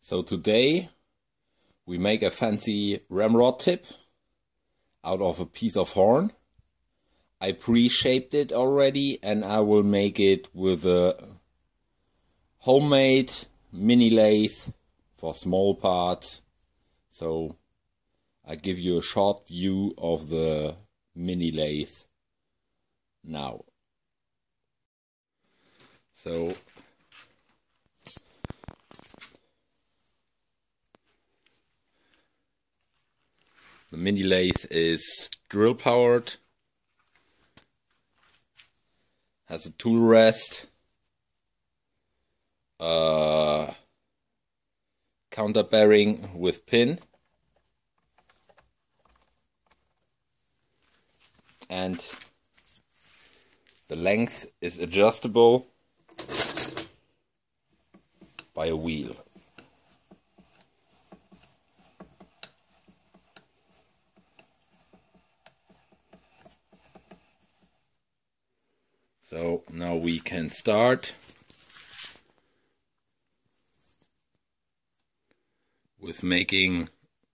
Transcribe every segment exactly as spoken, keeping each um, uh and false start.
So today we make a fancy ramrod tip out of a piece of horn. I pre-shaped it already and I will make it with a homemade mini lathe for small parts. So I give you a short view of the mini lathe now. So the mini lathe is drill powered, has a tool rest, uh, counter bearing with pin, and the length is adjustable by a wheel. So now we can start with making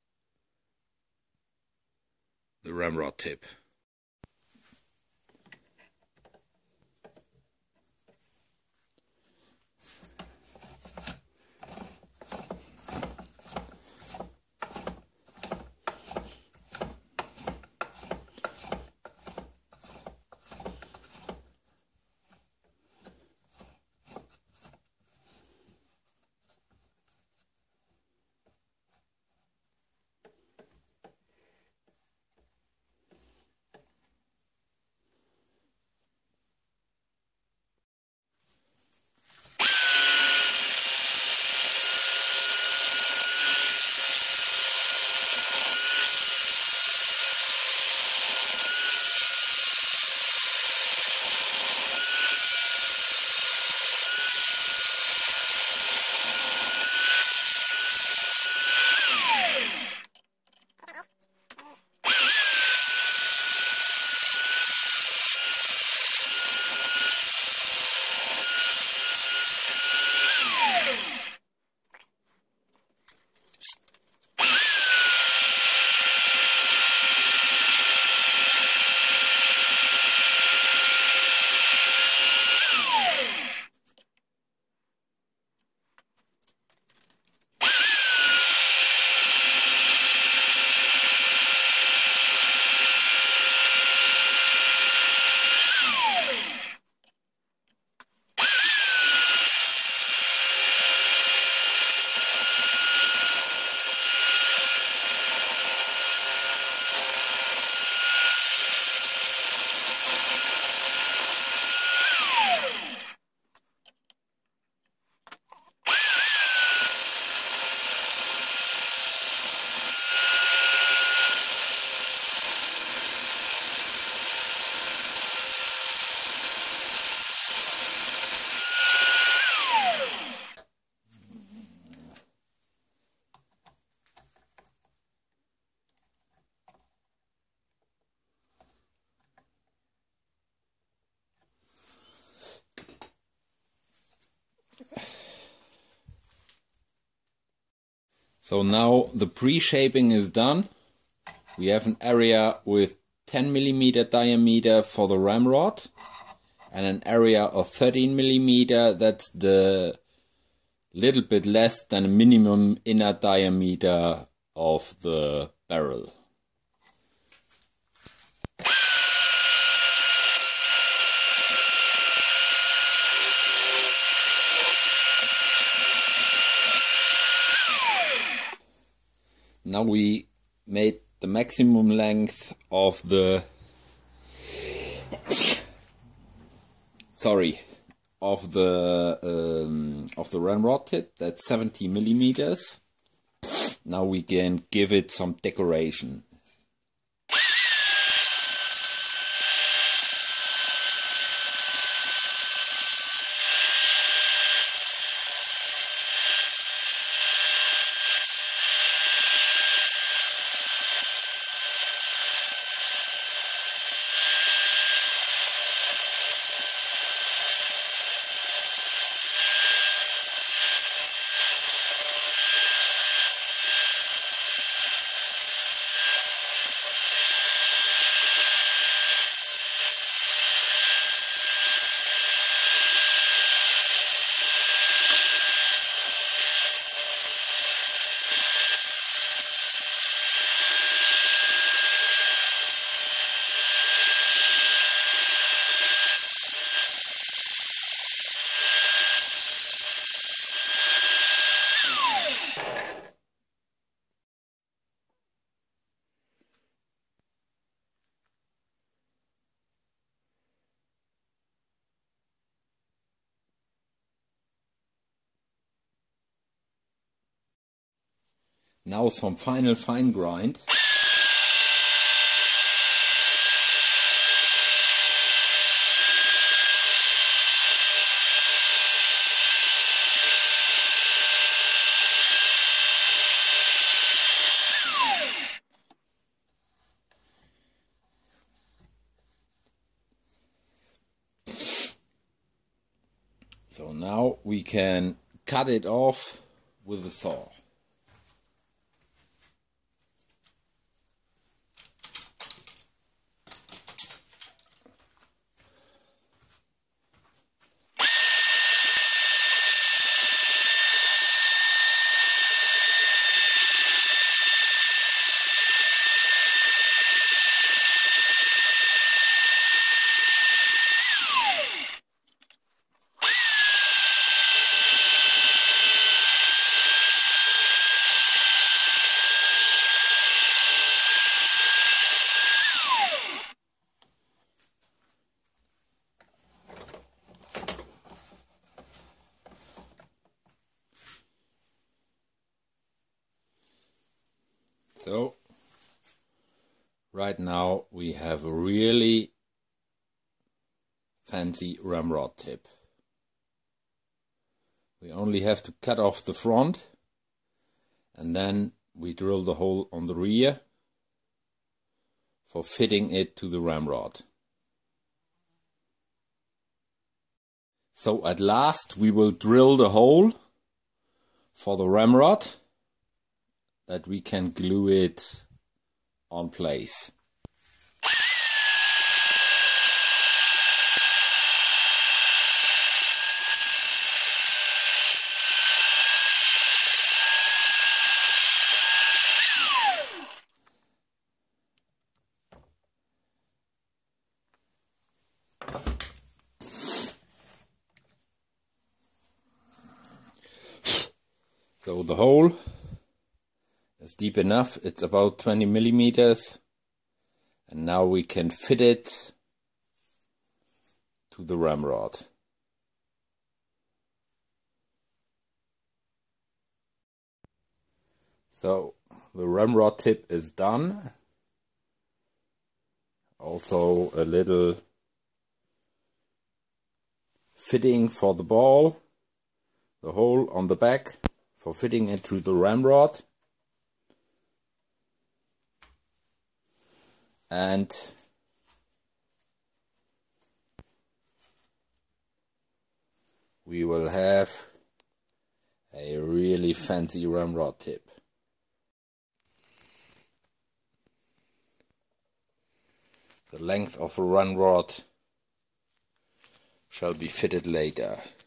the ramrod tip. So now the pre-shaping is done. We have an area with ten millimeter diameter for the ramrod and an area of thirteen millimeter. That's the little bit less than a minimum inner diameter of the barrel. Now we made the maximum length of the sorry of the um, of the ramrod tip. That's seventy millimeters. Now we can give it some decoration. Now some final fine grind. So now we can cut it off with a saw. So, right now we have a really fancy ramrod tip. We only have to cut off the front and then we drill the hole on the rear for fitting it to the ramrod. So at last we will drill the hole for the ramrod, that we can glue it on place. So the hole is deep enough, it's about twenty millimeters, and now we can fit it to the ramrod. So the ramrod tip is done. Also a little fitting for the ball, the hole on the back for fitting it to the ramrod. And we will have a really fancy ramrod tip. The length of a ramrod shall be fitted later.